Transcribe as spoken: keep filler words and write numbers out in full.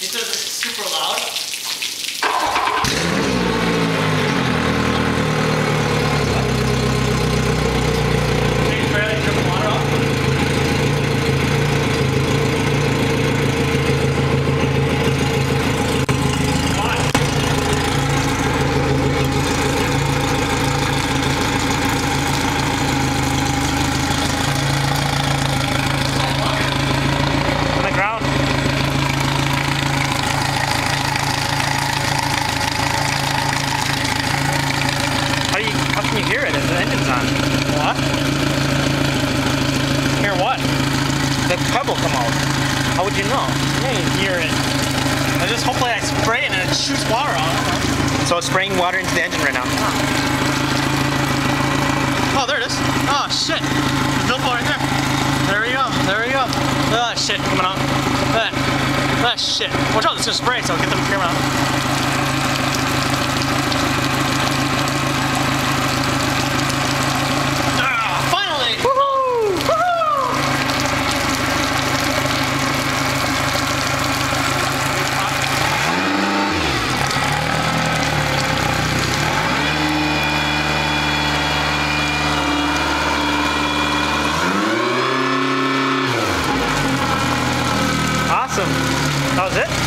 because it's super loud. Can you barely turn the water off? How would you know? I didn't hear it. I just hopefully I spray it and it shoots water out. So it's spraying water into the engine right now. Oh, there it is. Oh shit. There's no right there. There we go. There we go. Ah shit coming out. That. That shit. Watch out, it's gonna spray, so I'll get them camera out. That was it?